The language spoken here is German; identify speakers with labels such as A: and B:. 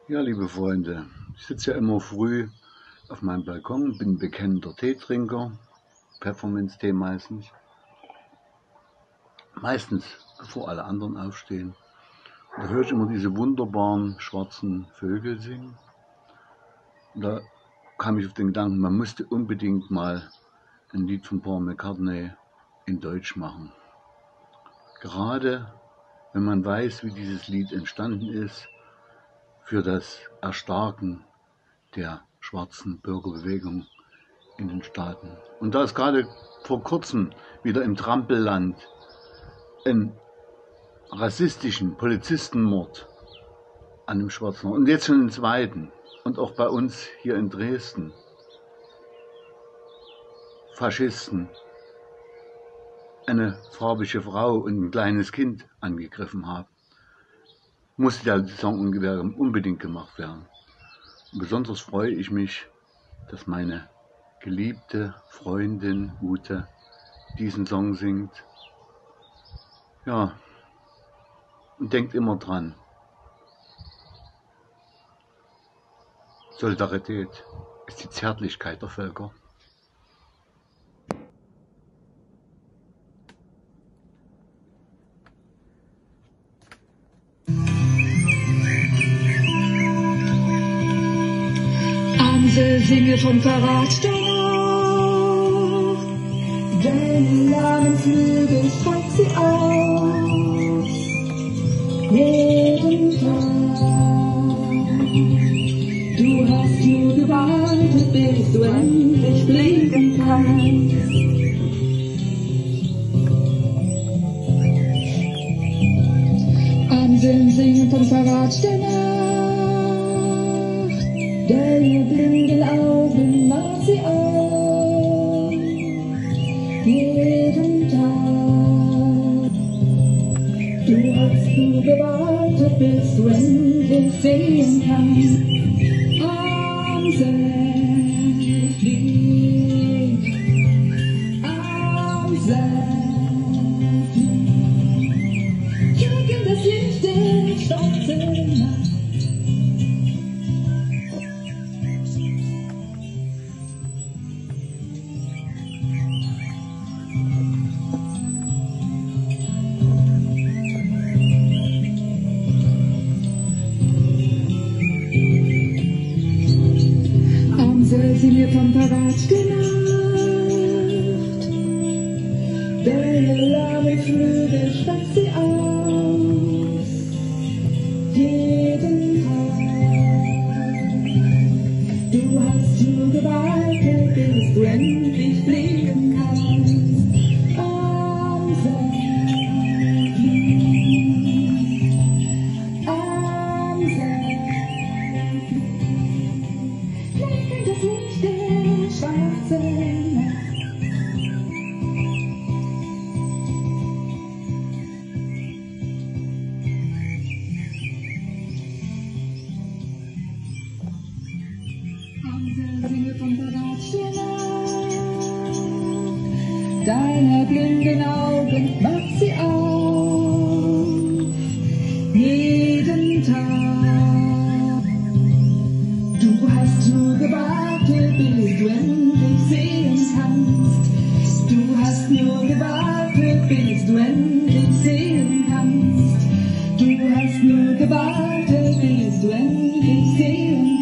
A: Ja, liebe Freunde, ich sitze ja immer früh auf meinem Balkon, bin bekennender Teetrinker, Pfefferminztee meistens. Meistens bevor alle anderen aufstehen. Und da höre ich immer diese wunderbaren schwarzen Vögel singen. Und da kam ich auf den Gedanken, man müsste unbedingt mal ein Lied von Paul McCartney in Deutsch machen. Gerade wenn man weiß, wie dieses Lied entstanden ist, für das Erstarken der schwarzen Bürgerbewegung in den Staaten. Und da ist gerade vor kurzem wieder im Trampelland ein rassistischen Polizistenmord an dem Schwarzen und jetzt schon den zweiten und auch bei uns hier in Dresden Faschisten eine farbige Frau und ein kleines Kind angegriffen haben, muss der Song unbedingt gemacht werden. Und besonders freue ich mich, dass meine geliebte Freundin Ute diesen Song singt. Ja, und denkt immer dran. Solidarität ist die Zärtlichkeit der Völker.
B: Amsel, singe vom Verrat doch, deine lahmen Flügel streck sie aus, jeden Tag. Du hast nur gewartet, bis du endlich fliegen kannst. Amseln singen vom Verrat der Nacht, deine blinden Augen mach sie auf, jeden Tag. Du hast nur gewartet, bis du endlich sehen kannst. Amsel, flieg, Amsel, flieg, jage das Licht der schwarzen Nacht. Amsel, singe vom Verrat der Nacht, deine lahmen Flügel streck sie aus, jeden Tag. Du hast nur gewartet, bis du endlich fliegen kannst. Amsel, flieg, Amsel, flieg, das Licht der schwarzen Nacht. Amsel, singe vom Verrat der Nacht, deine blinden Augen mach sie auf, jeden Tag. Du hast nur gewartet, bis du endlich sehen kannst. Du hast nur gewartet, bis du endlich sehen kannst. Du hast nur gewartet, bis du endlich sehen kannst.